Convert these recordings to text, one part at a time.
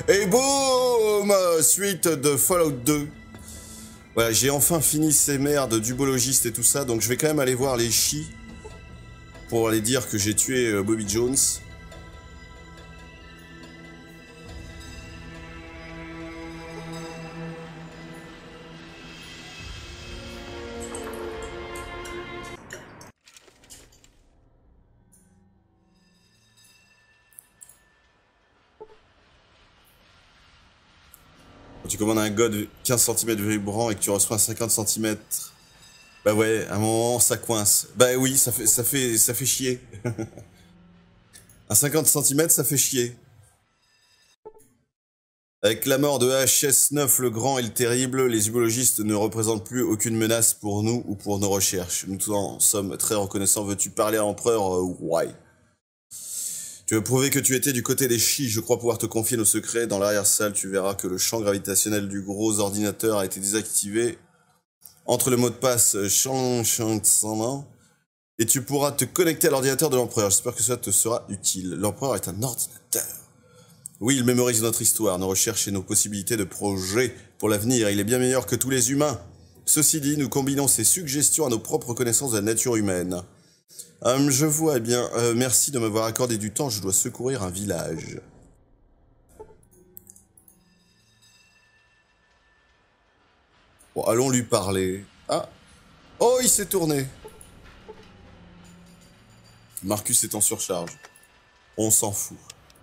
Et boum, suite de Fallout 2. Voilà, j'ai enfin fini ces merdes d'ubologiste et tout ça, donc je vais quand même aller voir les chis pour aller dire que j'ai tué Bobby Jones. Quand tu commandes un god 15 cm vibrant et que tu reçois un 50 cm, bah ouais, à un moment ça coince. Bah oui, ça fait chier. Un 50 cm, ça fait chier. Avec la mort de HS9 le Grand et le Terrible, les ubologistes ne représentent plus aucune menace pour nous ou pour nos recherches. Nous en sommes très reconnaissants. Veux-tu parler à l'empereur Ouais. Tu veux prouver que tu étais du côté des chis, je crois pouvoir te confier nos secrets. Dans l'arrière-salle, tu verras que le champ gravitationnel du gros ordinateur a été désactivé. Entre le mot de passe et tu pourras te connecter à l'ordinateur de l'empereur. J'espère que cela te sera utile. L'empereur est un ordinateur. Oui, il mémorise notre histoire, nos recherches et nos possibilités de projet pour l'avenir. Il est bien meilleur que tous les humains. Ceci dit, nous combinons ces suggestions à nos propres connaissances de la nature humaine. Je vois, eh bien, merci de m'avoir accordé du temps, je dois secourir un village. Bon, allons lui parler. Ah. Oh, il s'est tourné. Marcus est en surcharge. On s'en fout.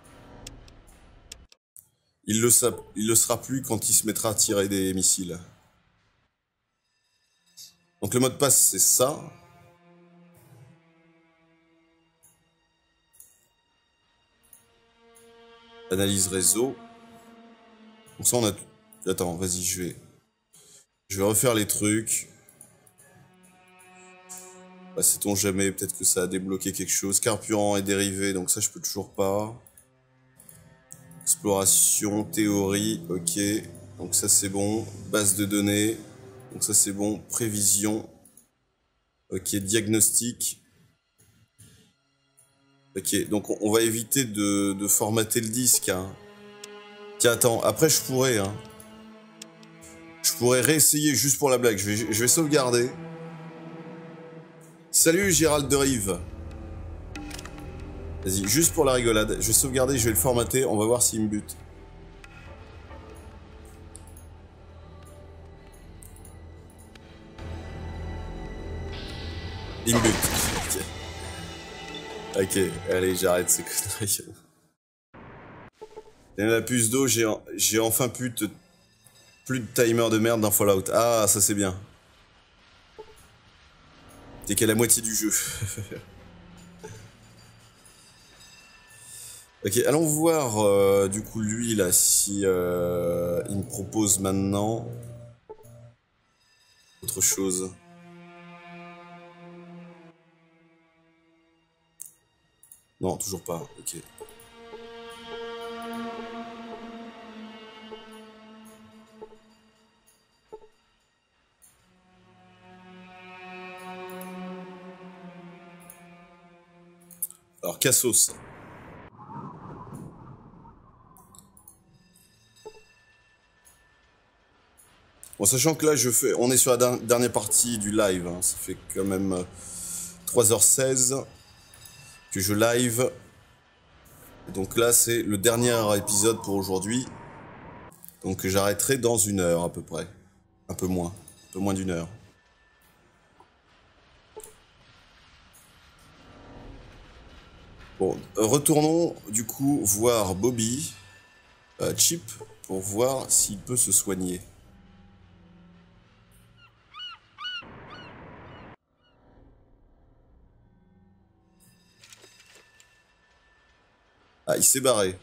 Il le sera plus quand il se mettra à tirer des missiles. Donc le mot de passe, c'est ça. Analyse réseau. Donc ça, on a... Attends, vas-y, je vais refaire les trucs. Bah, sait-on jamais, peut-être que ça a débloqué quelque chose. Carburant et dérivé, donc ça, je peux toujours pas. Exploration, théorie, ok. Donc ça, c'est bon. Base de données. Donc ça, c'est bon. Prévision. Ok, diagnostic. Ok, donc on va éviter de formater le disque. Hein. Tiens, attends, après je pourrais. Hein. Je pourrais réessayer juste pour la blague. Je vais sauvegarder. Salut Gérald de Rive. Vas-y, juste pour la rigolade. Je vais sauvegarder, je vais le formater. On va voir s'il me bute. Il me bute. Ok, allez, j'arrête ces conneries. Et la puce d'eau, j'ai enfin plus de timer de merde dans Fallout. Ah, ça c'est bien. T'es qu'à la moitié du jeu. Ok, allons voir du coup lui là si il me propose maintenant autre chose. Non, toujours pas. Ok. Alors Cassos. Bon, sachant que là, on est sur la dernière partie du live. Hein. Ça fait quand même 3h16 que je live. Donc là, c'est le dernier épisode pour aujourd'hui. Donc j'arrêterai dans 1 heure à peu près. Un peu moins d'1 heure. Bon, retournons du coup voir Bobby, Chip, pour voir s'il peut se soigner. Ah, il s'est barré.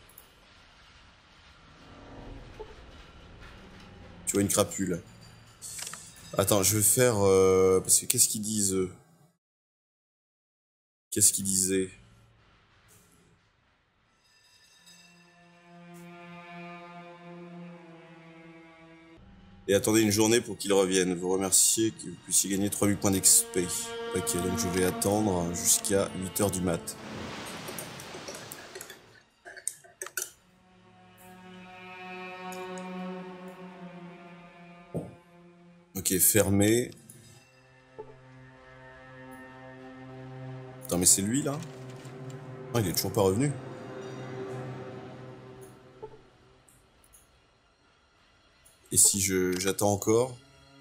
Tu vois une crapule. Attends, je vais faire... parce que qu'est-ce qu'ils disent, eux? Qu'est-ce qu'ils disaient? Et attendez une journée pour qu'ils reviennent. Vous remerciez que vous puissiez gagner 3000 points d'XP. Ok, donc je vais attendre jusqu'à 8h du mat. Ok, fermé. Attends, mais c'est lui, là? Ah, il est toujours pas revenu. Et si j'attends encore?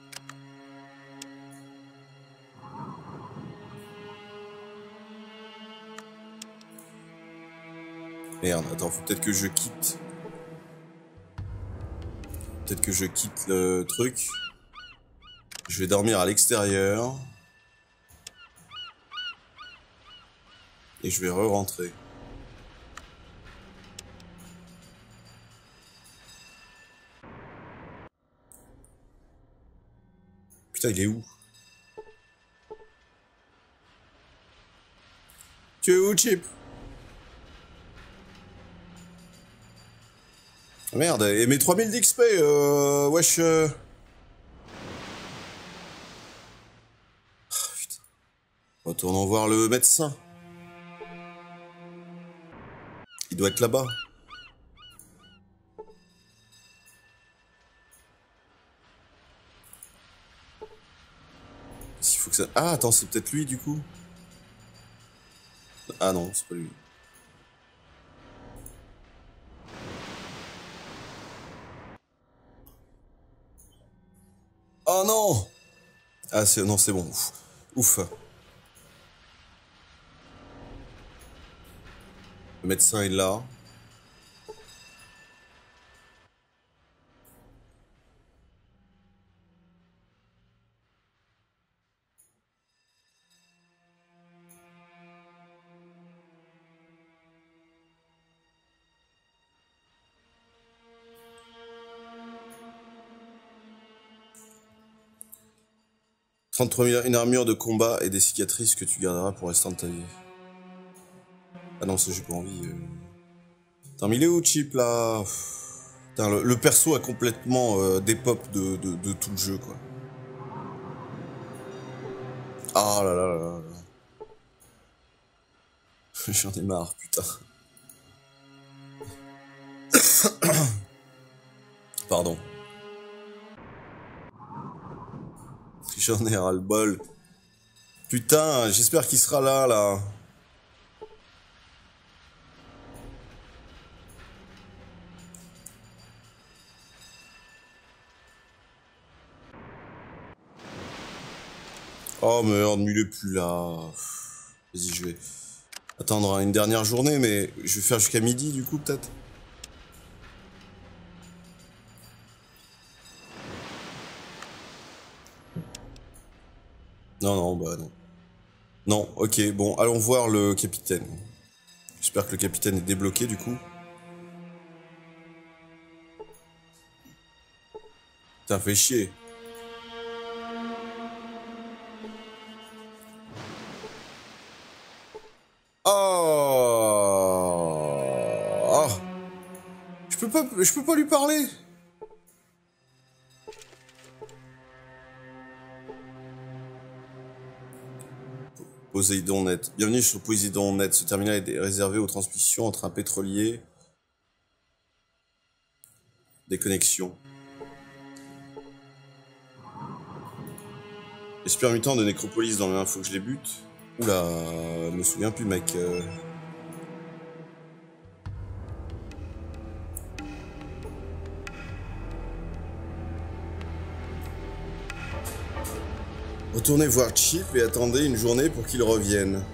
Merde, attends, faut peut-être que je quitte. Peut-être que je quitte le truc. Je vais dormir à l'extérieur. Et je vais re-rentrer. Putain, il est où? Tu es où, Chip? Merde, et mes 3000 d'XP, wesh... putain. Retournons voir le médecin. Il doit être là-bas. S'il faut que ça... Ah, attends, c'est peut-être lui, du coup? Ah non, c'est pas lui. Oh non! Ah, c'est... Non, c'est bon. Ouf. Le médecin est là. « 33 000, une armure de combat et des cicatrices que tu garderas pour le restant de ta vie. » Ah non, ça j'ai pas envie. Attends, mais il est où, Chip, là? Putain, le perso a complètement dépop de tout le jeu, quoi. Ah là là là là là. J'en ai marre, putain. Pardon. J'en ai ras le bol. Putain, j'espère qu'il sera là, là. Oh merde, mais il est plus là. Vas-y, je vais attendre une dernière journée, mais je vais faire jusqu'à midi, du coup, peut-être. Non, non, bah non. Non, ok, bon, allons voir le capitaine. J'espère que le capitaine est débloqué, du coup. Putain, fait chier. Oh, oh. Je peux pas lui parler. Poséidon Net. Bienvenue sur Poséidon Net. Ce terminal est réservé aux transmissions entre un pétrolier. Des connexions. Espère mutant de Nécropolis dans le 1, faut que je les bute. Oula, je me souviens plus, mec. Retournez voir Chip et attendez une journée pour qu'il revienne.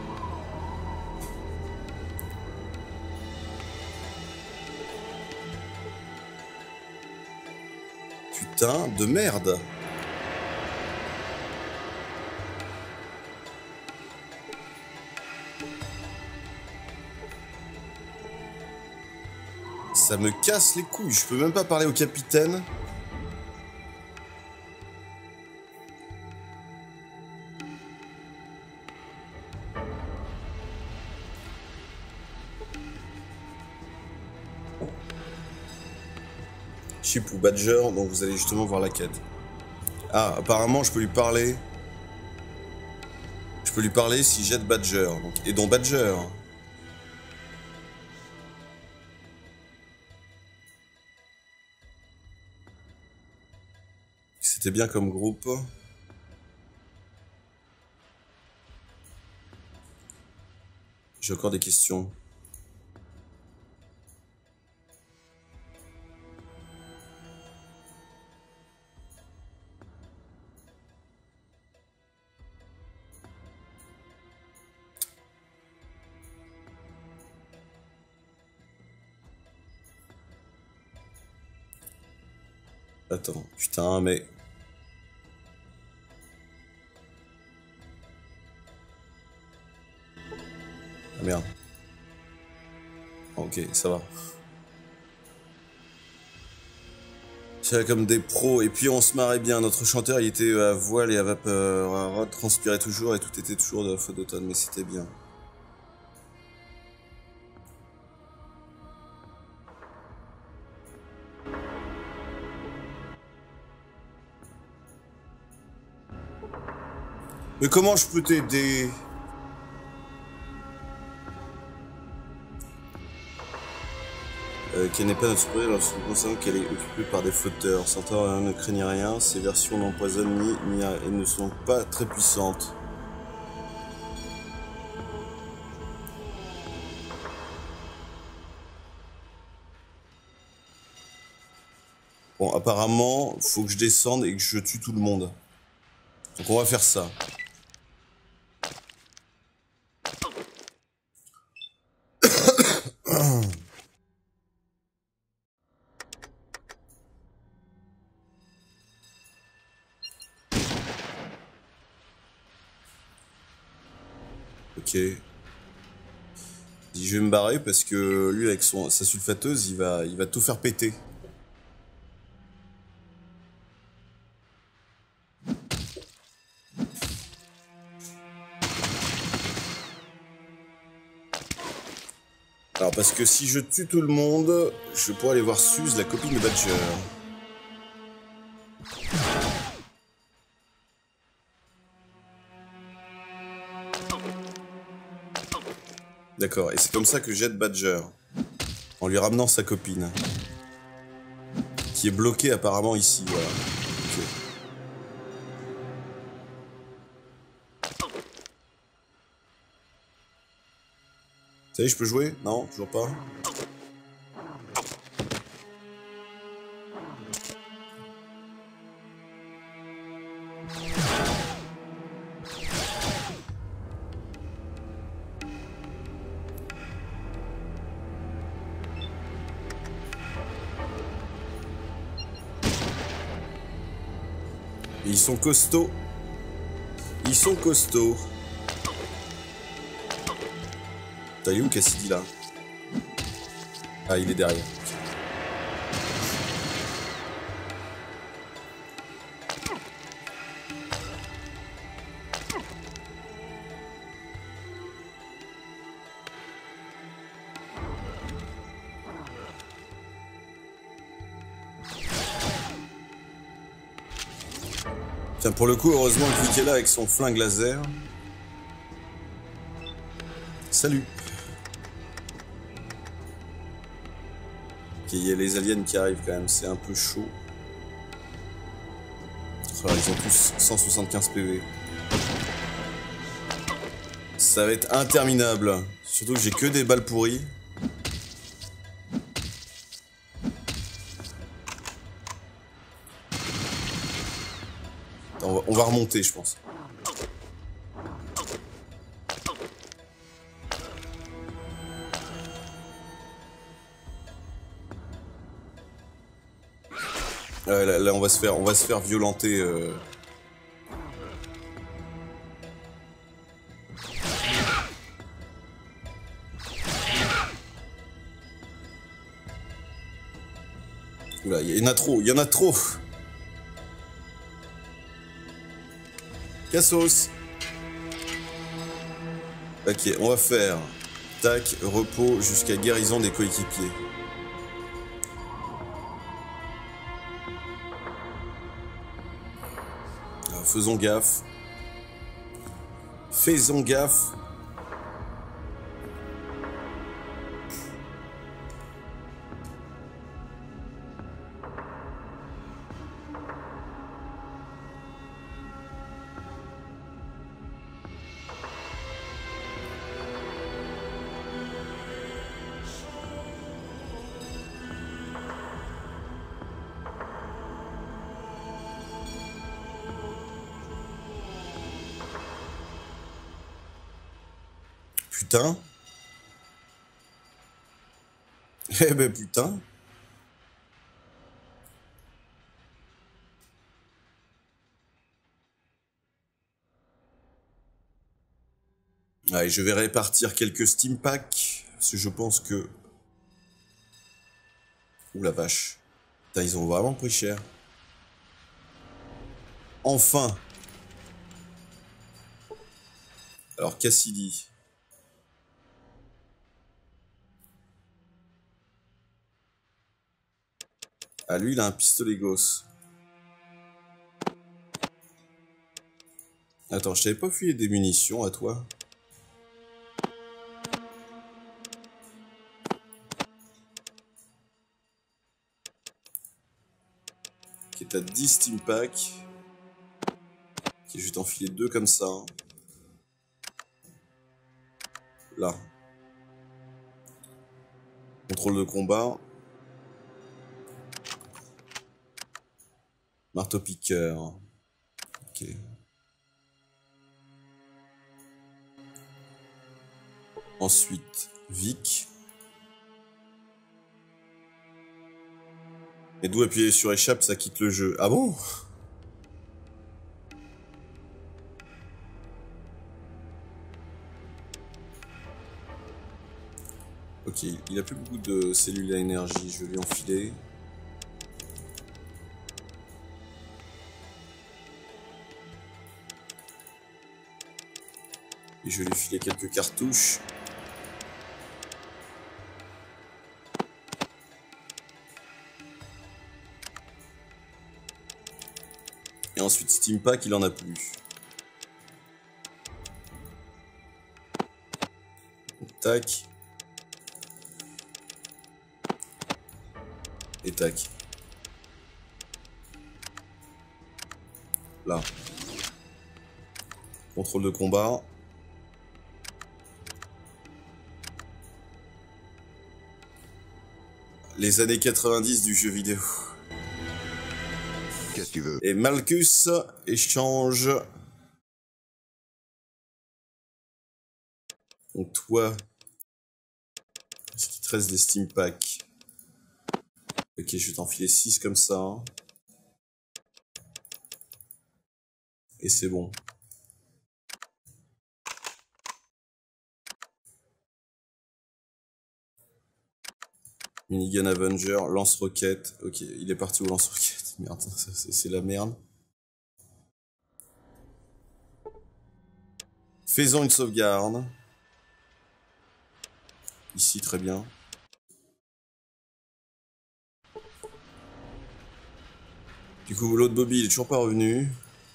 Putain de merde. Ça me casse les couilles, je peux même pas parler au capitaine. Chip ou Badger, donc vous allez justement voir la quête. Ah, apparemment je peux lui parler. Je peux lui parler si j'aide Badger. Donc, et donc Badger. C'était bien comme groupe. J'ai encore des questions. Attends, putain, mais... Ah merde. Ok, ça va. C'est comme des pros, et puis on se marrait bien. Notre chanteur, il était à voile et à vapeur. Rod transpirait toujours et tout était toujours de la faute d'automne, mais c'était bien. Mais comment je peux t'aider? Qu'elle n'est pas notre supérieur lorsqu'on considère qu'elle est occupée par des flotteurs. Certains ne craignent rien, ces versions n'empoisonnent ni et ne sont donc pas très puissantes. Bon, apparemment, faut que je descende et que je tue tout le monde. Donc on va faire ça. Ok. Je vais me barrer parce que lui avec sa sulfateuse, il va tout faire péter. Alors parce que si je tue tout le monde, je pourrais aller voir Suze, la copine de Badger. D'accord, et c'est comme ça que jette Badger. En lui ramenant sa copine. Qui est bloquée apparemment ici, voilà. Ok. Ça y est, je peux jouer? Non, toujours pas. Et ils sont costauds. Ils sont costauds. T'as eu où Cassidy là? Ah, il est derrière. Tiens, pour le coup, heureusement que Vic est là avec son flingue laser. Salut. Ok, il y a les aliens qui arrivent quand même, c'est un peu chaud. Oh, ils ont tous 175 PV. Ça va être interminable. Surtout que j'ai que des balles pourries. Attends, on va remonter, je pense. Là, on va se faire violenter. Oula, il y en a trop, il y en a trop. Cassos. Ok, on va faire tac, repos jusqu'à guérison des coéquipiers. Faisons gaffe. Faisons gaffe. Putain. Eh ben putain. Allez, je vais répartir quelques Steam Packs. Parce que je pense que... Ouh la vache. Putain, ils ont vraiment pris cher. Enfin. Alors, Cassidy. Ah, lui, il a un pistolet gauss. Attends, je t'avais pas filé des munitions à toi? Ok, t'as 10 Steam Packs. Ok, je vais t'enfiler 2 comme ça. Là. Contrôle de combat. Marteau-piqueur. Ok. Ensuite, Vic. Et d'où appuyer sur échappe, ça quitte le jeu. Ah bon? Ok, il a plus beaucoup de cellules à énergie, je vais lui enfiler. Et je vais lui filer quelques cartouches. Et ensuite Steam Pack, il en a plus. Tac. Et tac. Là. Contrôle de combat. Les années 90 du jeu vidéo. Qu'est-ce que tu veux? Et Malchus échange. Donc toi, est-ce qu'il te reste des Steam Packs? Ok, je vais t'enfiler 6 comme ça. Et c'est bon. Minigun Avenger, lance-roquette. Ok, il est parti au lance-roquette. Merde, c'est la merde. Faisons une sauvegarde. Ici, très bien. Du coup, l'autre Bobby, il est toujours pas revenu.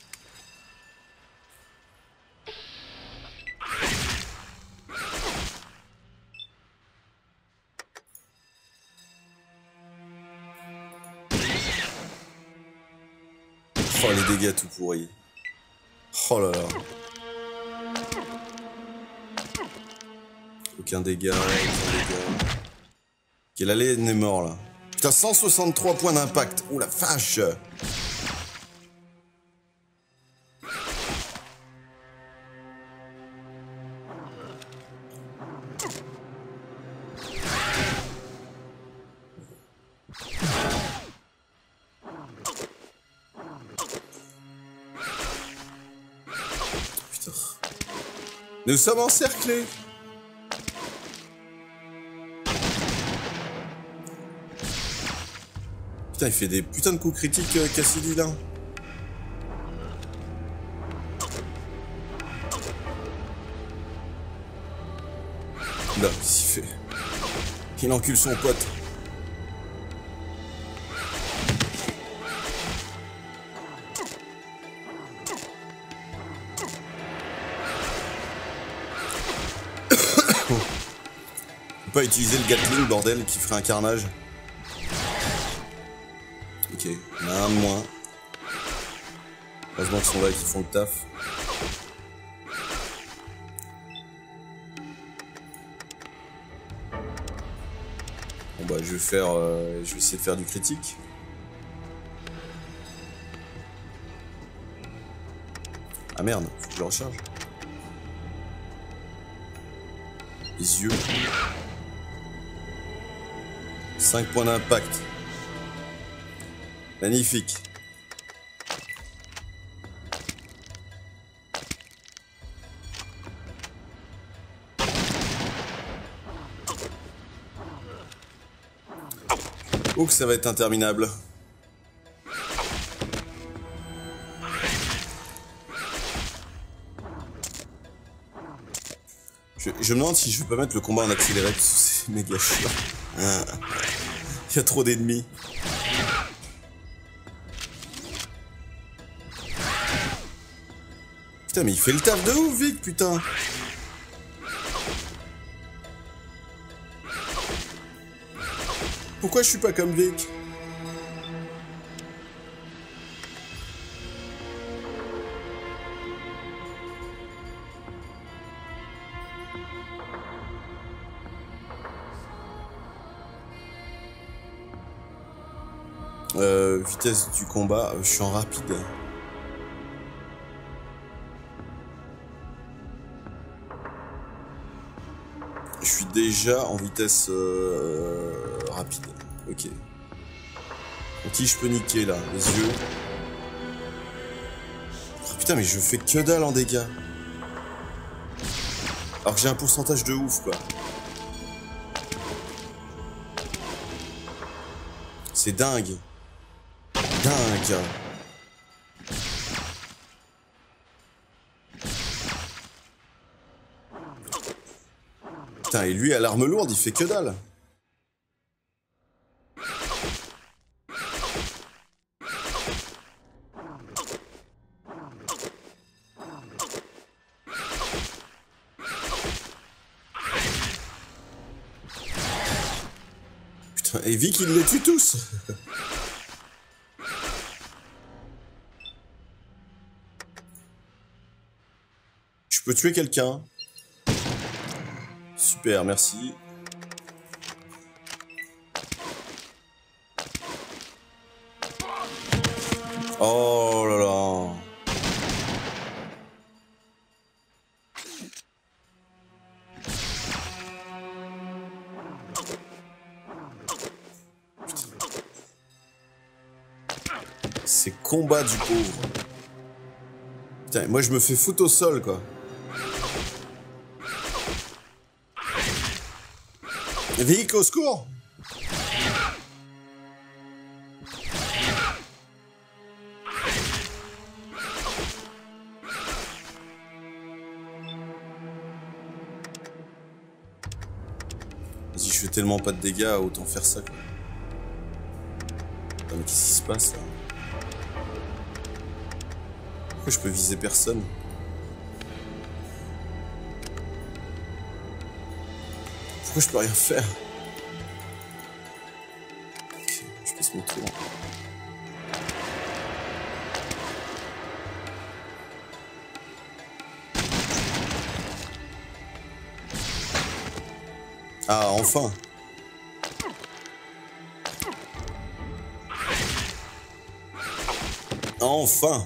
Oh, les dégâts tout pourris. Oh là là. Aucun dégât, aucun dégât. Ok, l'alien est mort là. Putain, 163 points d'impact. Oh la vache. Putain. Nous sommes encerclés. Putain, il fait des putains de coups critiques, Cassidy, là. Là, qu'est-ce qu'il fait? Il encule son pote. On peut pas utiliser le Gatling, bordel, qui ferait un carnage. Ok, il y en a un de moins. Heureusement qu'ils sont là et qu'ils font le taf. Bon bah je vais essayer de faire du critique. Ah merde, faut que je le recharge. Les yeux. 5 points d'impact. Magnifique. Oh que ça va être interminable. Je me demande si je vais pas mettre le combat en accéléré, parce que c'est méga chiant. Il y a trop d'ennemis. Putain, mais il fait le taf de ouf, Vic, putain. Pourquoi je suis pas comme Vic? Vitesse du combat, je suis en rapide. Je suis déjà en vitesse rapide. Ok. Donc qui je peux niquer là? Les yeux. Oh, putain mais je fais que dalle en dégâts. Alors que j'ai un pourcentage de ouf quoi. C'est dingue. Dingue. Putain, et lui à l'arme lourde, il fait que dalle. Putain, et Vic, il les tue tous. Je peux tuer quelqu'un. Super, merci. Oh là là. C'est combat du pauvre. Putain, moi je me fais foutre au sol quoi. Vic, au secours! Vas-y, je fais tellement pas de dégâts, autant faire ça quoi. Putain, mais qu'est-ce qui se passe là? Pourquoi je peux viser personne? Pourquoi je peux rien faire? Ok, je passe mon tour. Ah, enfin! Enfin!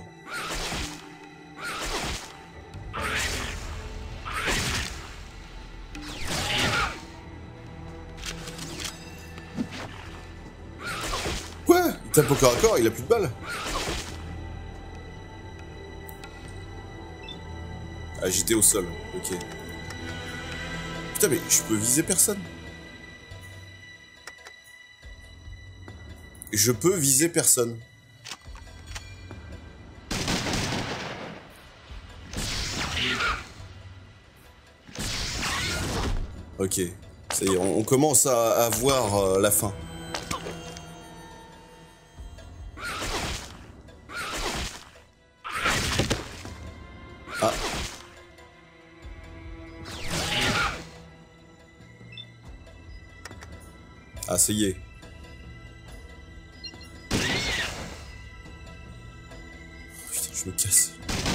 Il tape au corps à corps, il a plus de balles. Ah, j'étais au sol, ok. Putain, mais je peux viser personne. Je peux viser personne. Ok, ça y est, on commence à voir la fin. Ah. Ah, ça y est. Putain, je me casse.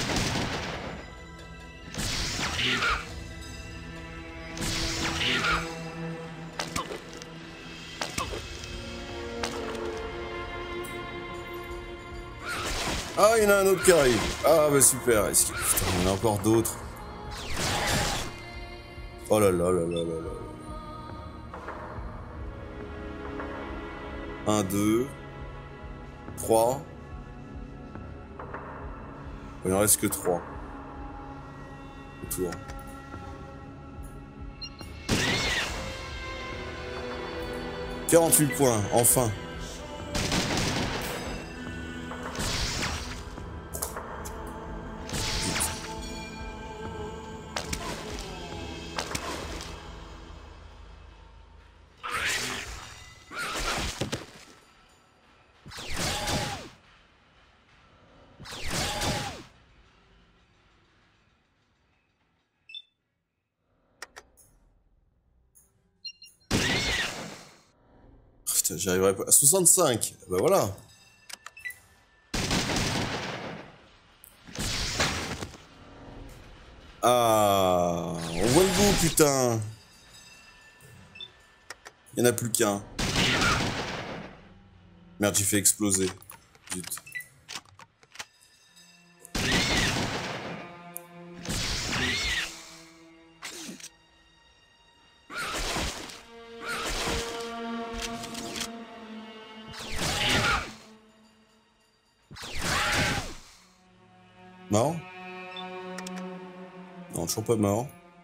Ah, il y en a un autre qui arrive. Ah, bah super. Est-ce qu'il... Putain, il y en a encore d'autres. Oh là là là là là là. 1, 2, 3. Il en reste que 3. Autour. « 48 points, enfin. Putain, j'y arriverai pas. À 65, bah voilà. Ah, on voit le bout, putain. Il n'y en a plus qu'un. Merde, j'ai fait exploser. Zut. Mort? Non, toujours pas mort.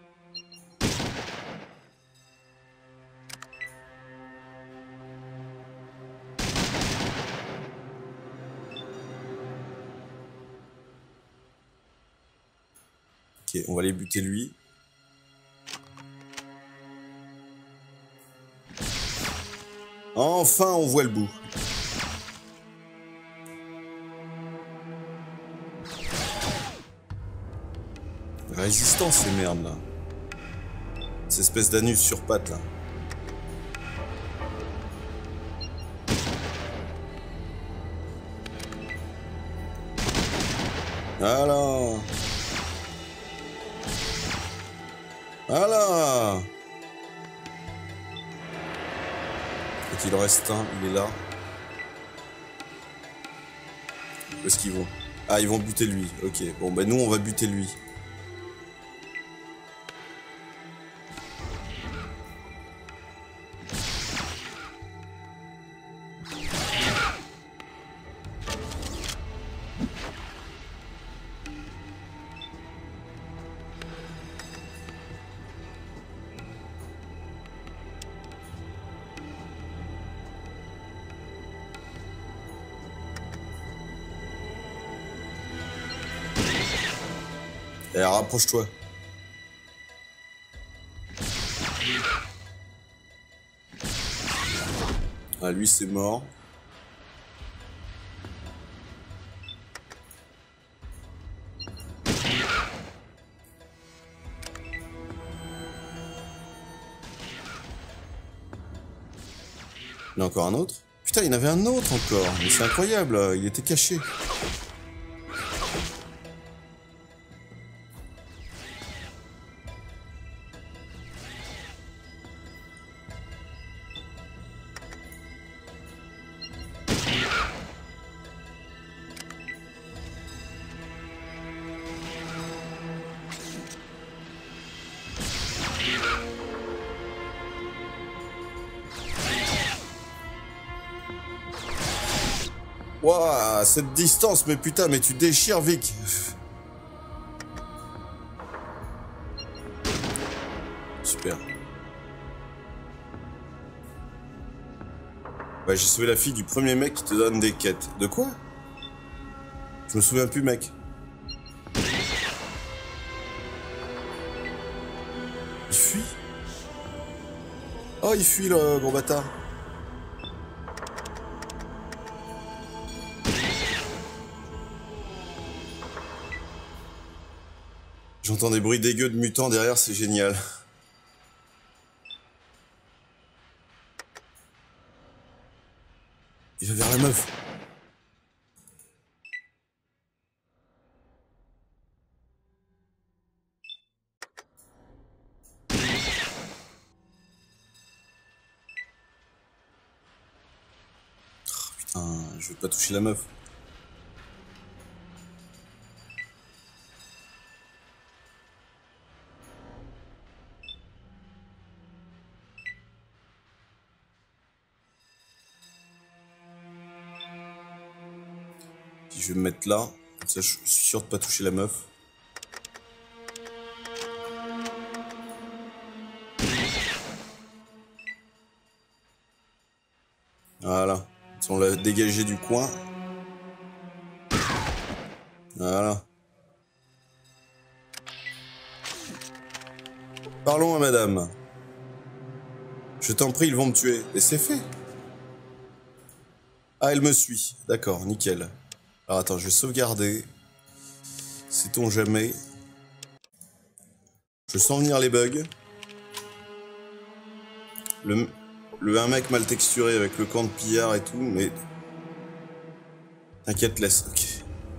Ok, on va aller buter lui. Enfin, on voit le bout. Résistance, ces merdes là. Cette espèce d'anus sur pattes là. Voilà. Voilà. Il en reste un, il est là. Où est-ce qu'ils vont? Ah, ils vont buter lui. Ok, bon bah nous on va buter lui. Eh, rapproche-toi. Ah, lui c'est mort. Il y en a encore un autre? Putain, il y en avait un autre encore. Mais c'est incroyable, il était caché. Waouh, cette distance, mais putain, mais tu déchires, Vic. Super. Ouais, j'ai sauvé la fille du premier mec qui te donne des quêtes. De quoi? Je me souviens plus, mec. Il fuit? Oh, il fuit, le gros bâtard. J'entends des bruits dégueux de mutants derrière, c'est génial. Il va vers la meuf. Oh, putain, je veux pas toucher la meuf. je vais me mettre là. Comme ça, je suis sûr de pas toucher la meuf. Voilà. On l'a dégagé du coin. Voilà. Parlons à madame. Je t'en prie, ils vont me tuer. Et c'est fait. Ah, elle me suit. D'accord, nickel. Alors attends, je vais sauvegarder. Sait-on jamais. Je sens venir les bugs. Un mec mal texturé avec le camp de pillard et tout, mais... T'inquiète, laisse. Ok.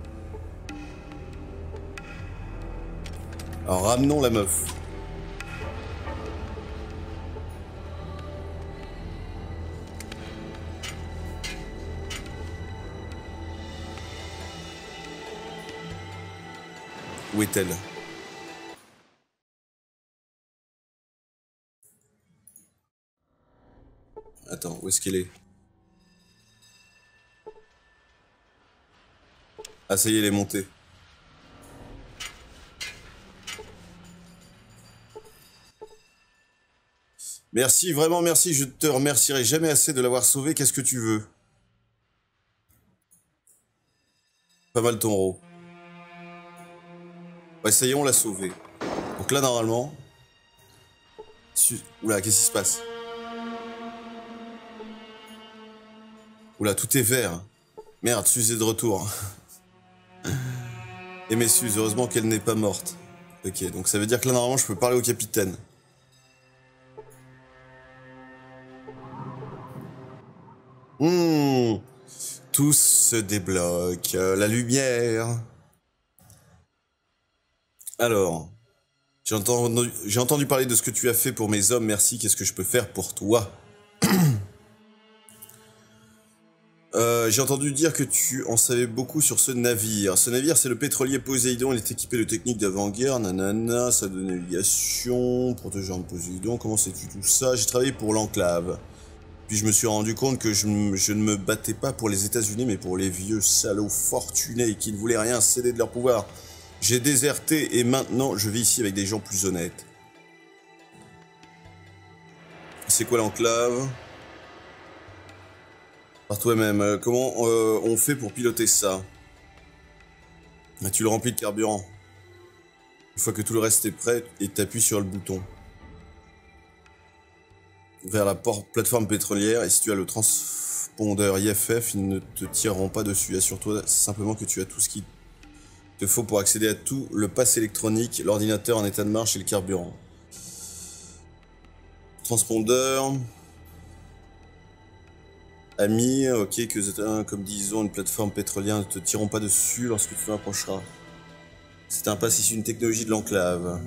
Alors ramenons la meuf. Où est-elle? Attends, où est-ce qu'elle est? Ah ça y est, elle est montée. Merci, vraiment merci, je te remercierai jamais assez de l'avoir sauvée, qu'est-ce que tu veux? Pas mal ton rôle. Ouais, ça y est, on l'a sauvée. Donc là, normalement... Oula, qu'est-ce qui se passe? Oula, tout est vert. Merde, Suze est de retour. Et mes Suze, heureusement qu'elle n'est pas morte. Ok, donc ça veut dire que là, normalement, je peux parler au capitaine. Tout se débloque. La lumière. Alors, j'ai entendu parler de ce que tu as fait pour mes hommes, merci, qu'est-ce que je peux faire pour toi? J'ai entendu dire que tu en savais beaucoup sur ce navire. Ce navire, c'est le pétrolier Poséidon, il est équipé de techniques d'avant-guerre, nanana, ça de navigation, protégeur de Poséidon, comment sais-tu tout ça? J'ai travaillé pour l'Enclave. Puis je me suis rendu compte que je ne me battais pas pour les États-Unis, mais pour les vieux salauds fortunés qui ne voulaient rien céder de leur pouvoir. J'ai déserté et maintenant je vis ici avec des gens plus honnêtes. C'est quoi l'Enclave? Par toi-même, comment on fait pour piloter ça? Tu le remplis de carburant. Une fois que tout le reste est prêt, et t'appuies sur le bouton. Vers la plateforme pétrolière, et si tu as le transpondeur IFF, ils ne te tireront pas dessus. Assure-toi simplement que tu as tout ce qu'il te faut pour accéder à tout, le pass électronique, l'ordinateur en état de marche et le carburant. Transpondeur... Amis, ok, comme disons, une plateforme pétrolière ne te tireront pas dessus lorsque tu t'approcheras. C'est un pass issu d'une technologie de l'Enclave.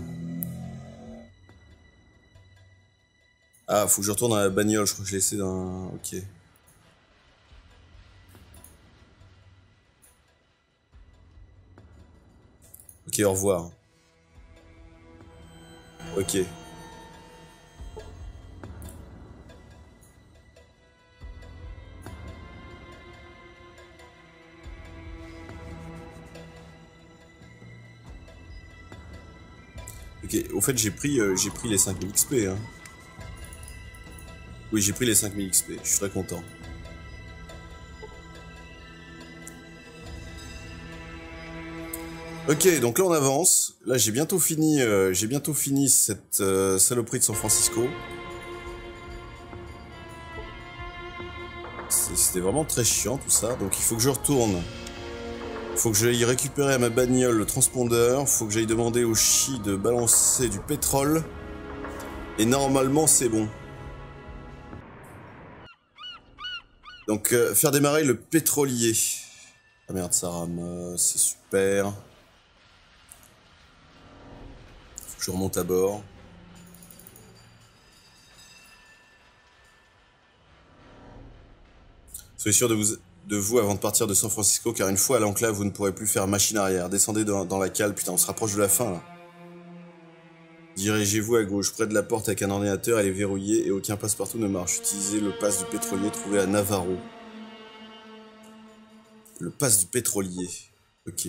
Ah, faut que je retourne dans la bagnole, je crois que je l'ai laissé dans... Ok. Ok, au revoir. Ok. Ok, au fait j'ai pris les 5000 XP, hein. Oui, j'ai pris les 5000 XP, je suis très content. Ok, donc là on avance. Là j'ai bientôt fini cette saloperie de San Francisco. C'était vraiment très chiant tout ça, donc il faut que je retourne. Faut que j'aille récupérer à ma bagnole le transpondeur, faut que j'aille demander au chi de balancer du pétrole. Et normalement c'est bon. Donc faire démarrer le pétrolier. Ah merde, ça rame, c'est super. Faut que je remonte à bord. Soyez sûr de vous avant de partir de San Francisco, car une fois à l'Enclave, vous ne pourrez plus faire machine arrière. Descendez dans la cale, putain, on se rapproche de la fin, là. Dirigez-vous à gauche, près de la porte avec un ordinateur, elle est verrouillée et aucun passe-partout ne marche. Utilisez le pass du pétrolier trouvé à Navarro. Le pass du pétrolier. Ok.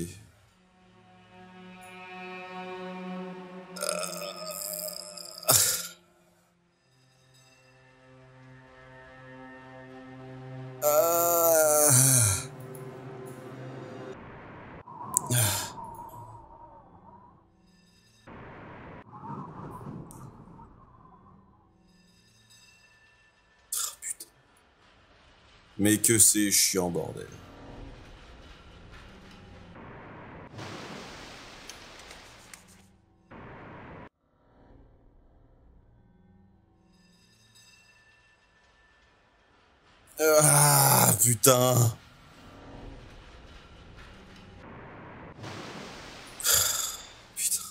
Mais que c'est chiant, bordel. Ah, putain. Putain.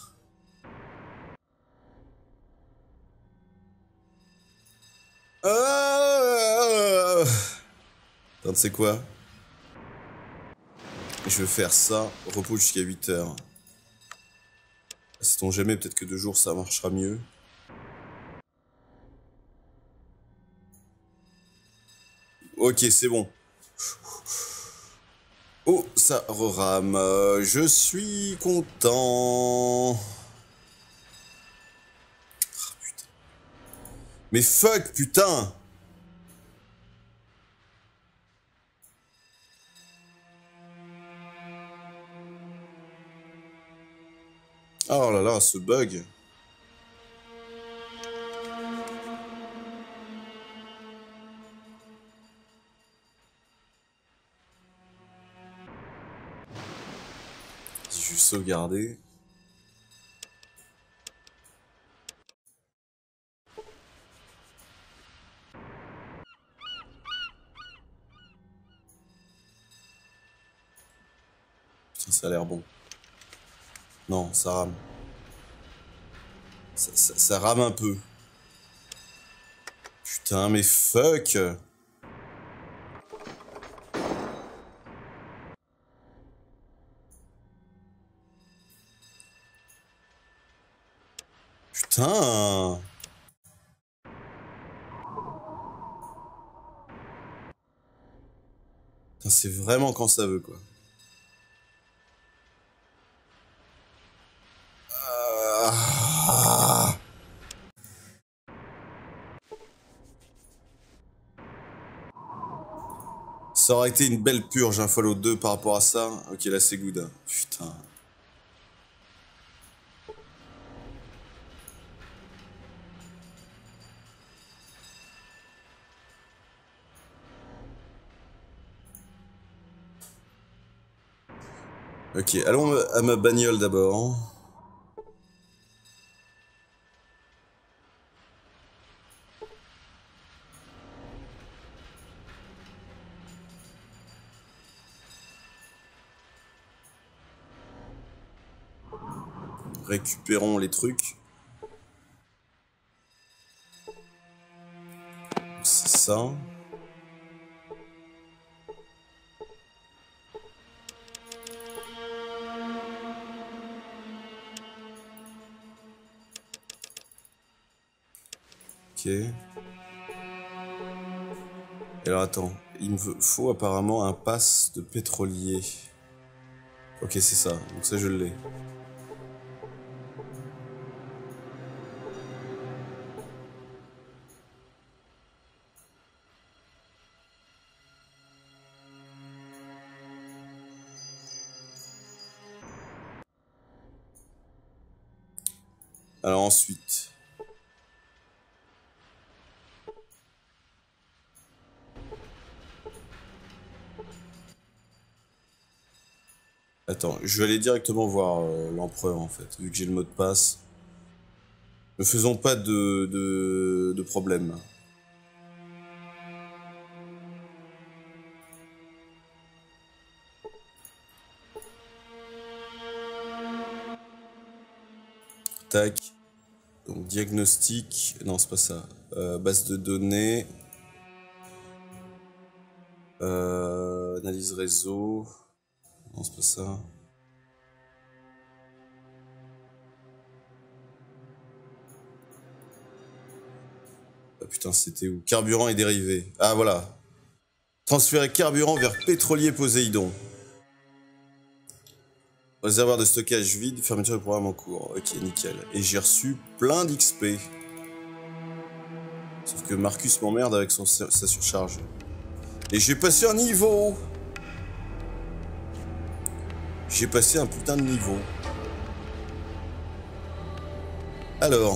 Attends, tu sais quoi? Je vais faire ça, repos jusqu'à 8 heures. Sait-on jamais, peut-être que 2 jours ça marchera mieux. Ok, c'est bon. Oh, ça rerame. Je suis content. Ah, putain. Mais fuck, putain! Oh là là, ce bug. Si je vais sauvegarder. Putain, ça a l'air bon. Non, ça rame. Ça rame un peu. Putain, mais fuck! Putain! Putain, c'est vraiment quand ça veut, quoi. Ah. Ça aurait été une belle purge, un Fallout 2 par rapport à ça. Ok, là c'est good. Putain. Ok, allons à ma bagnole d'abord. Récupérons les trucs. C'est ça. Ok. Et alors attends, il me faut apparemment un pass de pétrolier. Ok, c'est ça, donc ça je l'ai. Alors ensuite... Attends, je vais aller directement voir l'empereur en fait, vu que j'ai le mot de passe. Ne faisons pas de problème. Tac. Donc diagnostic, non c'est pas ça. Base de données. Analyse réseau. Non c'est pas ça. Ah putain c'était où? Carburant et dérivés. Ah voilà. Transférer carburant vers pétrolier Poséidon. Réservoir de stockage vide, fermeture du programme en cours. Ok, nickel. Et j'ai reçu plein d'XP. Sauf que Marcus m'emmerde avec sa surcharge. Et j'ai passé un niveau. J'ai passé un putain de niveau. Alors.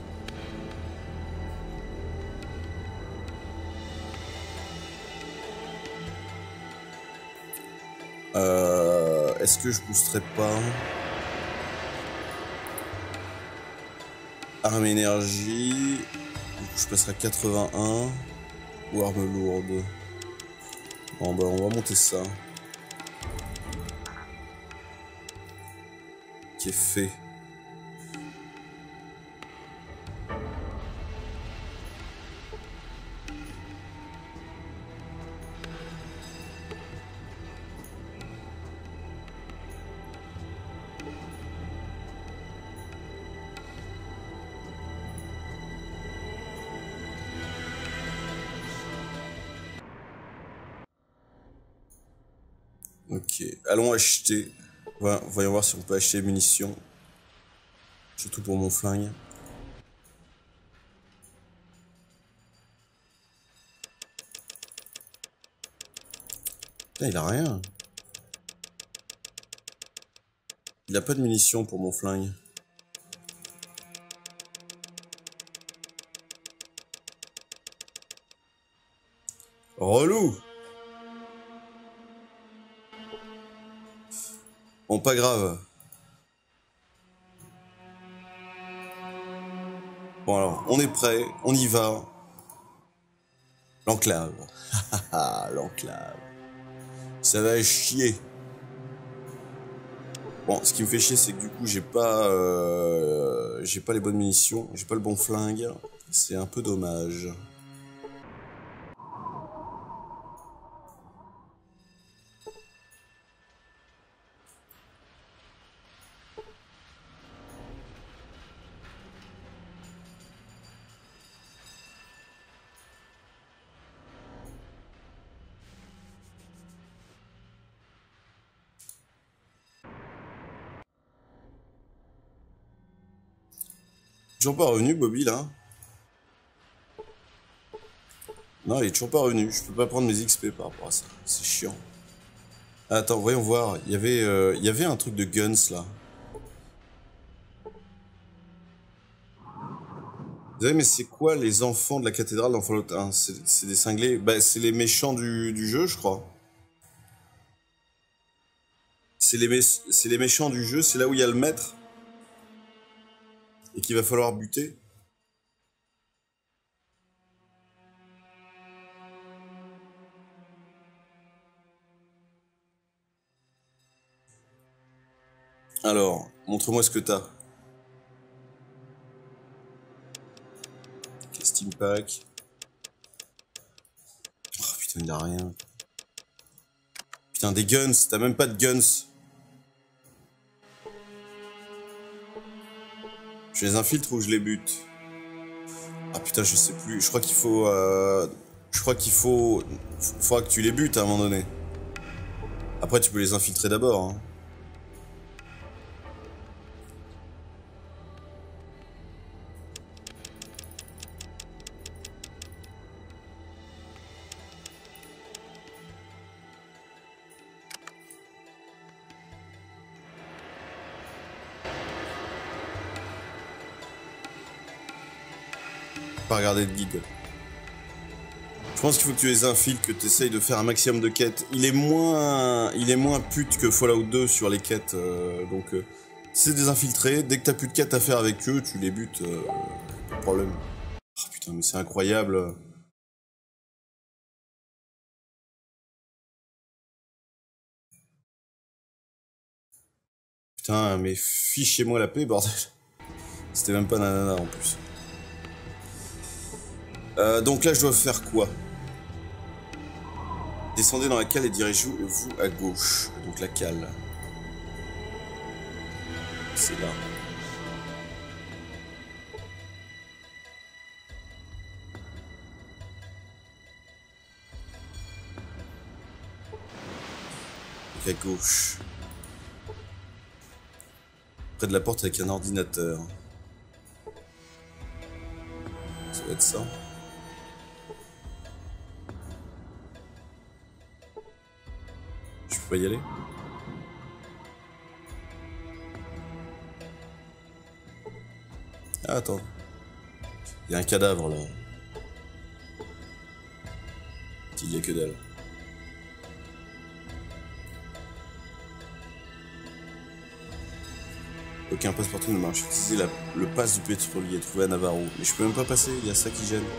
Est-ce que je boosterais pas arme énergie. Du coup, je passerai à 81. Ou arme lourde. Bon, bah, on va monter ça. Qui est fait. Ok, allons acheter. Voyons voir si on peut acheter des munitions. Surtout pour mon flingue. Putain, il a rien. Il a pas de munitions pour mon flingue. Relou. Bon, pas grave. Bon alors, on est prêt, on y va. L'enclave. Haha, l'enclave. Ça va chier. Bon, ce qui me fait chier, c'est que du coup, j'ai pas les bonnes munitions, j'ai pas le bon flingue. C'est un peu dommage. Toujours pas revenu, Bobby, là? Non, il est toujours pas revenu. Je peux pas prendre mes XP par rapport à ça. C'est chiant. Attends, voyons voir. Il y avait un truc de guns, là. Vous savez, mais c'est quoi les enfants de la cathédrale dans Fallout 1? C'est des cinglés? Bah, c'est les méchants du jeu, je crois. C'est les méchants du jeu, c'est là où il y a le maître. Et qu'il va falloir buter. Alors, montre-moi ce que t'as. Ok, Steam Pack. Oh putain, il a rien. Putain, des guns, t'as même pas de guns. Je les infiltre ou je les bute? Ah putain, je sais plus. Je crois qu'il faut... Je crois qu'il faut... Faudra que tu les butes à un moment donné. Après, tu peux les infiltrer d'abord. Hein. Pas regarder de guide. Je pense qu'il faut que tu les infiltres, que tu essayes de faire un maximum de quêtes. Il est moins pute que Fallout 2 sur les quêtes, donc c'est des infiltrés. Dès que t'as plus de quêtes à faire avec eux, tu les butes, pas de problème. Oh putain, mais c'est incroyable. Putain, mais fichez-moi la paix, bordel. C'était même pas nanana en plus. Donc là, je dois faire quoi? Descendez dans la cale et dirigez-vous à gauche. Donc la cale. C'est là. Donc à gauche. Près de la porte avec un ordinateur. Ça va être ça. Je peux pas y aller? Ah, attends. Il y a un cadavre là. Il y a que dalle. Aucun passe-partout ne marche. Utilisez le pass du pétrolier trouvé à Navarro. Mais je peux même pas passer, il y a ça qui gêne.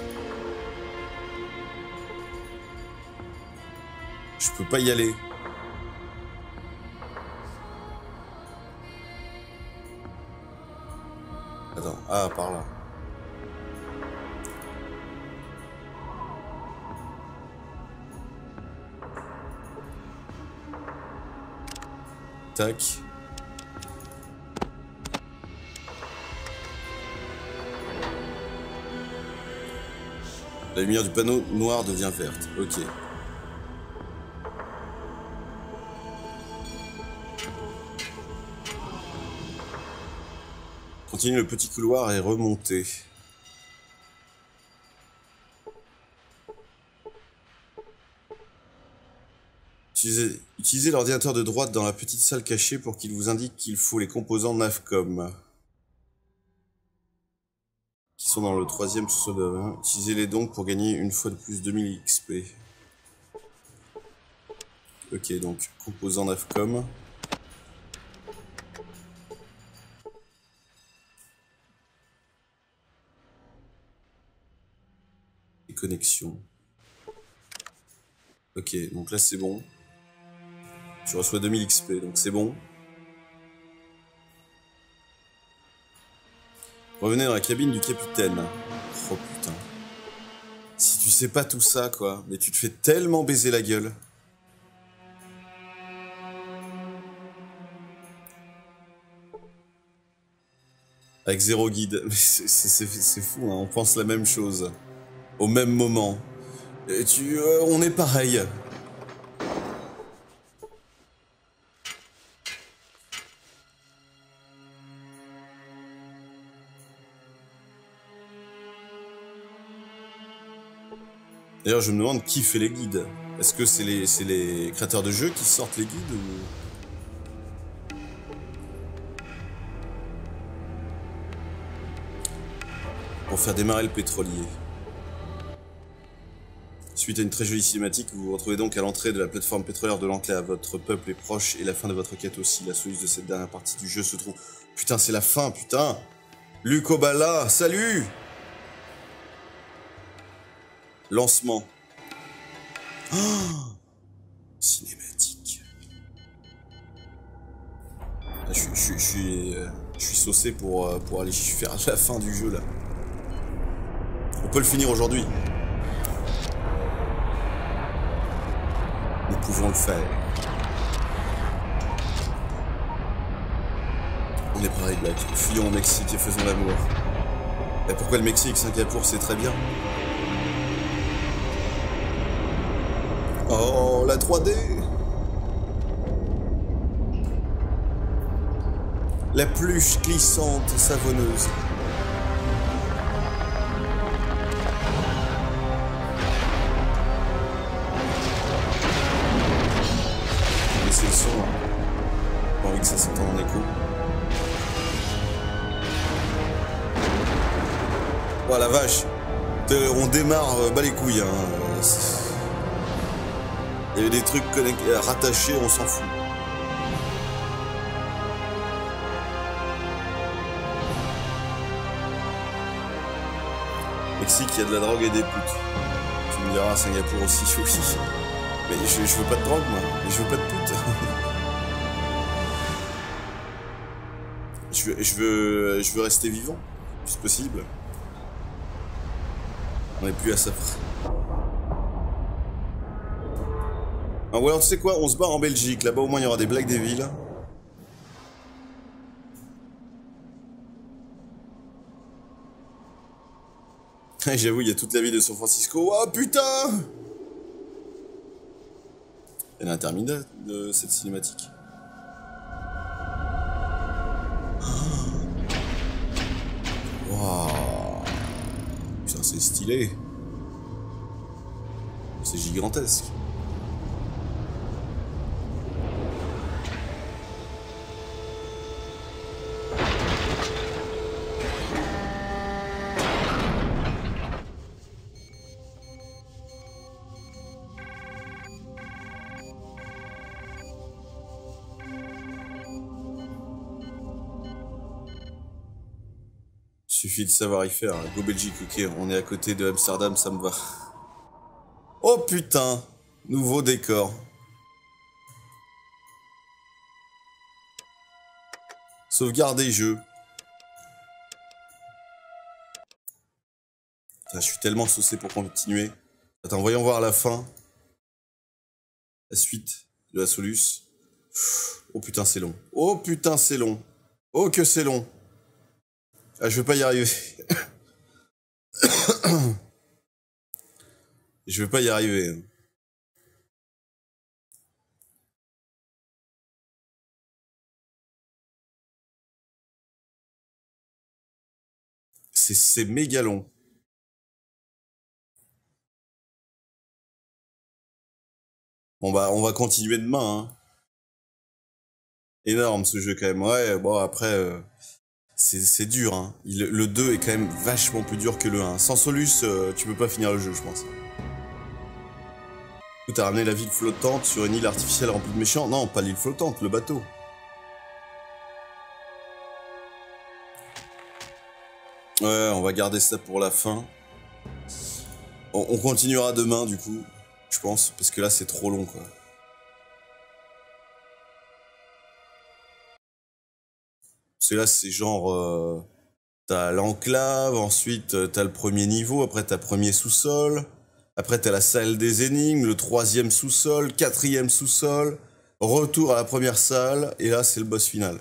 Je peux pas y aller. Attends, ah, par là. Tac. La lumière du panneau noir devient verte. Ok. Continue le petit couloir et remonter. Utilisez l'ordinateur de droite dans la petite salle cachée pour qu'il vous indique qu'il faut les composants Navcom. Qui sont dans le 3e sous-sol de 20. Utilisez-les donc pour gagner une fois de plus 2000 XP. Ok, donc composants Navcom. Et connexion. Ok, donc là c'est bon. Je reçois 2000 XP, donc c'est bon. Revenez dans la cabine du capitaine. Oh putain. Si tu sais pas tout ça, quoi. Mais tu te fais tellement baiser la gueule. Avec 0 guide. Mais c'est fou, hein. On pense la même chose. Au même moment. Et on est pareil. D'ailleurs, je me demande qui fait les guides. Est-ce que c'est les créateurs de jeux qui sortent les guides ou... Pour faire démarrer le pétrolier. Suite à une très jolie cinématique, vous vous retrouvez donc à l'entrée de la plateforme pétrolière de l'enclave. Votre peuple est proche et la fin de votre quête aussi. La solution de cette dernière partie du jeu se trouve... Putain, c'est la fin, putain! Luc Obala, salut! Lancement. Oh, cinématique. Là, je suis saucé pour aller faire la fin du jeu là. On peut le finir aujourd'hui. Nous pouvons le faire. On est pareil, Black. Fuyons au Mexique et faisons l'amour. Et pourquoi le Mexique? Singapour, c'est très bien. Oh, la 3D! La pluche glissante et savonneuse. Laissez le son. Pas envie que ça s'entende en écho. Oh la vache! On démarre, bas les couilles, hein. Il y avait des trucs rattachés, on s'en fout. Mexique, il y a de la drogue et des putes. Tu me diras, Singapour aussi, oui. Mais je veux pas de drogue, moi. Mais je veux pas de pute. je veux rester vivant, si possible. On n'est plus à ça près. Ah, ou alors tu sais quoi, on se barre en Belgique, là-bas au moins il y aura des blagues des villes. J'avoue, il y a toute la ville de San Francisco. Oh putain! Elle est interminable de cette cinématique. Waouh. Putain, c'est stylé. C'est gigantesque. Suffit de savoir y faire. Go Belgique, ok, on est à côté de Amsterdam, ça me va. Oh putain, nouveau décor. Sauvegarder jeu. Putain, je suis tellement saucé pour continuer. Attends, voyons voir la fin. La suite de la Solus. Oh putain, c'est long. Oh putain, c'est long. Oh que c'est long. Ah, je vais pas y arriver. Je vais pas y arriver. C'est méga long. Bon bah, on va continuer demain, hein. Énorme ce jeu quand même. Ouais, bon après, c'est dur, hein. Le 2 est quand même vachement plus dur que le 1. Sans Solus, tu peux pas finir le jeu, je pense. T'as ramené la ville flottante sur une île artificielle remplie de méchants. Non, pas l'île flottante, le bateau. Ouais, on va garder ça pour la fin. On continuera demain, du coup, je pense, parce que là, c'est trop long, quoi. Parce que là, c'est genre... t'as l'enclave, ensuite t'as le premier niveau, après t'as premier sous-sol, après t'as la salle des énigmes, le troisième sous-sol, quatrième sous-sol, retour à la première salle, et là, c'est le boss final.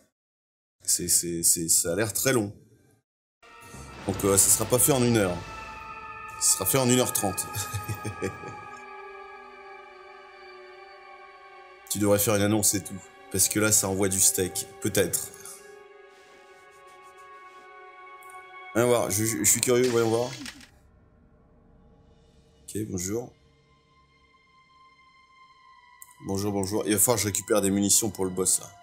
Ça a l'air très long. Donc ça sera pas fait en 1 heure. Ça sera fait en 1h30. Tu devrais faire une annonce et tout. Parce que là, ça envoie du steak. Peut-être. Voyons voir. Je suis curieux, voyons voir. Ok, bonjour. Bonjour, bonjour. Il va falloir que je récupère des munitions pour le boss, là.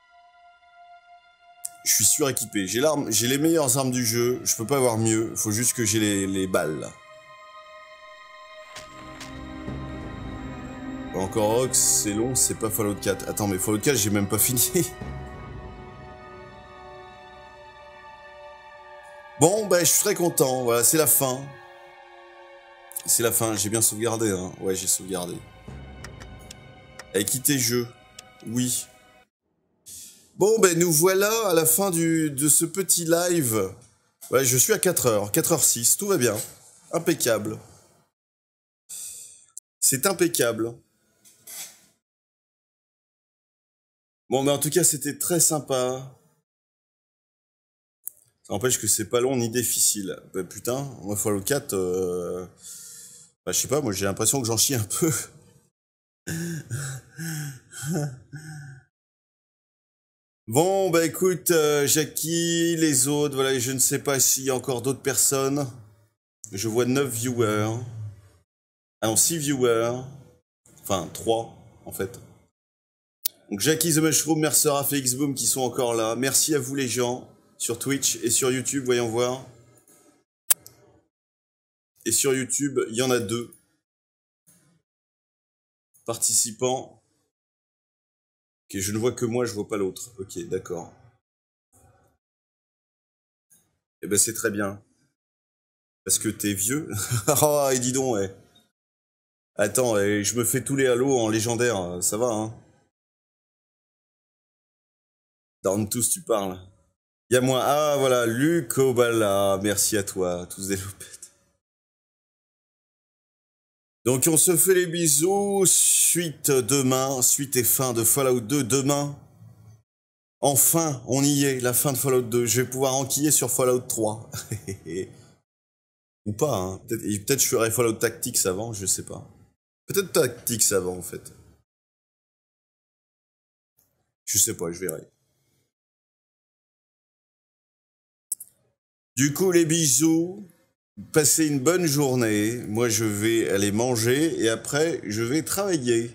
Je suis suréquipé. J'ai les meilleures armes du jeu. Je peux pas avoir mieux. Faut juste que j'ai les balles, là. Encore Rox, c'est long, c'est pas Fallout 4. Attends, mais Fallout 4, j'ai même pas fini. Bon, bah, je suis très content. Voilà, c'est la fin. C'est la fin. J'ai bien sauvegardé, hein. Ouais, j'ai sauvegardé. Et quitter jeu. Oui. Bon, ben, nous voilà à la fin de ce petit live. Ouais, je suis à 4h. 4h06. Tout va bien. Impeccable. C'est impeccable. Bon, mais en tout cas, c'était très sympa. Ça n'empêche que c'est pas long ni difficile. Bah, putain, moi, Fallout 4, bah, je sais pas, moi, j'ai l'impression que j'en chie un peu. Bon, bah écoute, Jackie, les autres, voilà, je ne sais pas s'il y a encore d'autres personnes. Je vois 9 viewers. Ah non, 6 viewers. Enfin, 3, en fait. Donc Jackie the Mushroom, Mercer, FX Boom qui sont encore là. Merci à vous les gens, sur Twitch et sur YouTube, voyons voir. Et sur YouTube, il y en a 2 participants. Ok, je ne vois que moi, je vois pas l'autre. Ok, d'accord. Eh ben c'est très bien. Parce que t'es vieux. Ah, et dis donc, ouais. Attends, je me fais tous les halos en légendaire, ça va, hein. Down tous, tu parles. Y a moi. Ah, voilà, Luc Obala. Merci à toi, tous des loupettes. Donc, on se fait les bisous. Suite demain. Suite et fin de Fallout 2 demain. Enfin, on y est, la fin de Fallout 2. Je vais pouvoir enquiller sur Fallout 3. Ou pas, hein. Peut-être je ferai Fallout Tactics avant, je sais pas. Peut-être Tactics avant, en fait. Je sais pas, je verrai. Du coup, les bisous. Passez une bonne journée. Moi, je vais aller manger et après, je vais travailler.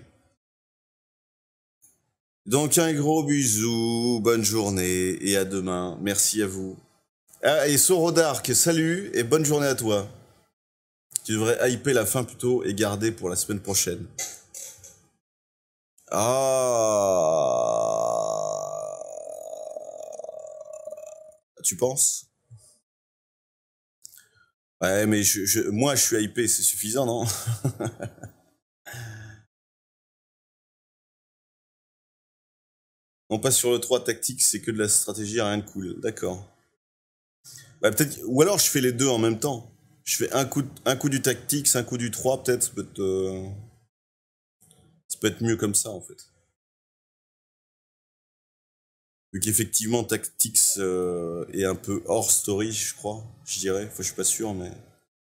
Donc, un gros bisou, bonne journée et à demain. Merci à vous. Ah, et Sorodark, salut et bonne journée à toi. Tu devrais hyper la fin plutôt et garder pour la semaine prochaine. Ah. Tu penses? Ouais, mais moi, je suis hypé, c'est suffisant, non? On passe sur le 3 tactique, c'est que de la stratégie, rien de cool. D'accord. Bah, peut-être, ou alors je fais les deux en même temps. Je fais un coup du tactique, un coup du 3, peut-être, ça peut être mieux comme ça, en fait. Vu qu'effectivement, Tactics est un peu hors story, je crois, je dirais. Enfin, je suis pas sûr, mais...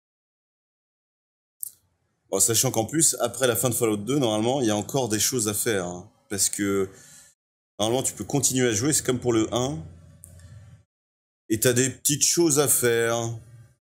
Bon, sachant qu'en plus, après la fin de Fallout 2, normalement, il y a encore des choses à faire, hein. Parce que, normalement, tu peux continuer à jouer, c'est comme pour le 1. Et t'as des petites choses à faire.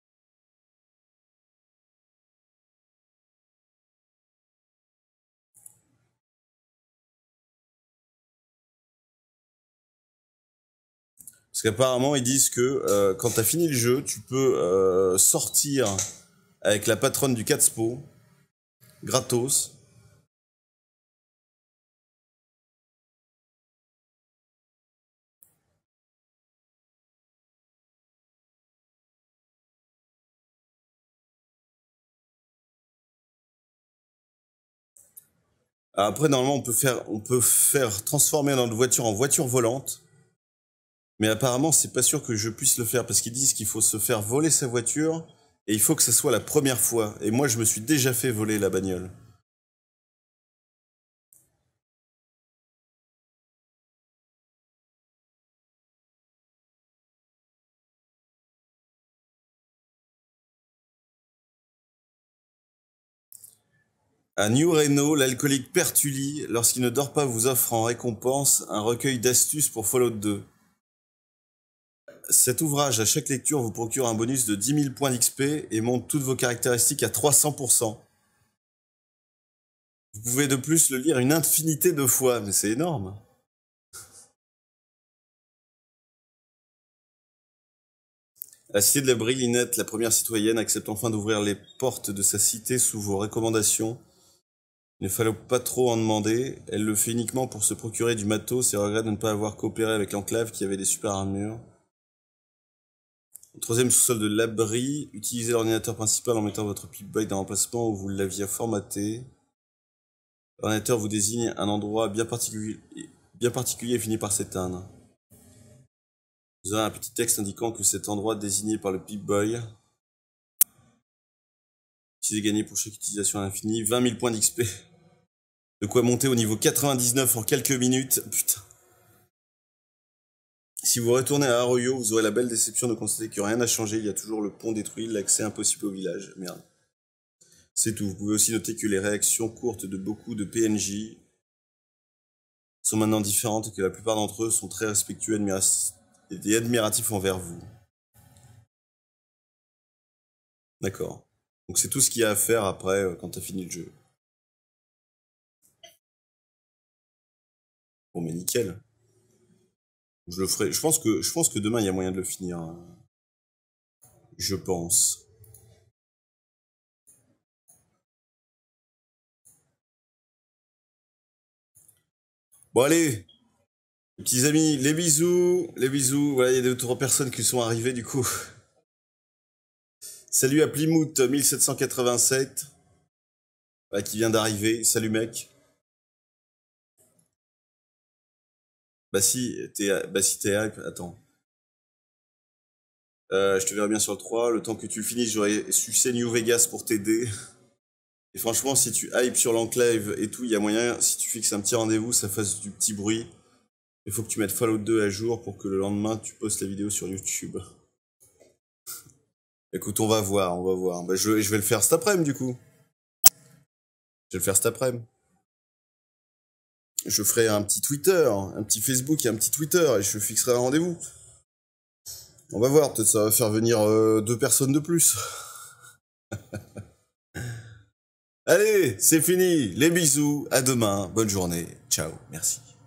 Parce qu'apparemment, ils disent que quand t'as fini le jeu, tu peux sortir avec la patronne du Catspo, gratos. Après, normalement, on peut faire transformer notre voiture en voiture volante. Mais apparemment, c'est pas sûr que je puisse le faire parce qu'ils disent qu'il faut se faire voler sa voiture et il faut que ça soit la première fois. Et moi, je me suis déjà fait voler la bagnole. À New Reno, l'alcoolique Pertuli, lorsqu'il ne dort pas, vous offre en récompense un recueil d'astuces pour Fallout 2. Cet ouvrage, à chaque lecture, vous procure un bonus de 10 000 points d'XP et monte toutes vos caractéristiques à 300%. Vous pouvez de plus le lire une infinité de fois, mais c'est énorme. La cité de la Brillinette, la première citoyenne, accepte enfin d'ouvrir les portes de sa cité sous vos recommandations. Il ne fallait pas trop en demander. Elle le fait uniquement pour se procurer du matos et regrette de ne pas avoir coopéré avec l'enclave qui avait des super armures. Au troisième sous-sol de l'abri, utilisez l'ordinateur principal en mettant votre Pip-Boy dans l'emplacement où vous l'aviez formaté. L'ordinateur vous désigne un endroit bien particulier et finit par s'éteindre. Vous aurez un petit texte indiquant que cet endroit désigné par le Pip-Boy. Utilisez gagné pour chaque utilisation à l'infini, 20 000 points d'XP. De quoi monter au niveau 99 en quelques minutes. Putain. Si vous retournez à Arroyo, vous aurez la belle déception de constater que rien n'a changé. Il y a toujours le pont détruit, l'accès impossible au village. Merde. C'est tout. Vous pouvez aussi noter que les réactions courtes de beaucoup de PNJ sont maintenant différentes et que la plupart d'entre eux sont très respectueux et admiratifs envers vous. D'accord. Donc c'est tout ce qu'il y a à faire après quand t'as fini le jeu. Bon mais nickel. Je le ferai. Je pense que demain il y a moyen de le finir, hein. Je pense. Bon allez, les petits amis, les bisous, les bisous. Voilà, il y a d'autres personnes qui sont arrivées du coup. Salut à Plymouth 1787, voilà, qui vient d'arriver. Salut mec. Bah si t'es hype, attends. Je te verrai bien sur le 3. Le temps que tu le finisses, j'aurai sucé New Vegas pour t'aider. Et franchement, si tu hype sur l'enclave et tout, il y a moyen, si tu fixes un petit rendez-vous, ça fasse du petit bruit. Il faut que tu mettes Fallout 2 à jour pour que le lendemain, tu postes la vidéo sur YouTube. Écoute, on va voir, on va voir. Bah, je vais le faire cet après-midi, du coup. Je vais le faire cet après-midi. Je ferai un petit Twitter, un petit Facebook et un petit Twitter, et je fixerai un rendez-vous. On va voir, peut-être ça va faire venir 2 personnes de plus. Allez, c'est fini. Les bisous, à demain, bonne journée, ciao, merci.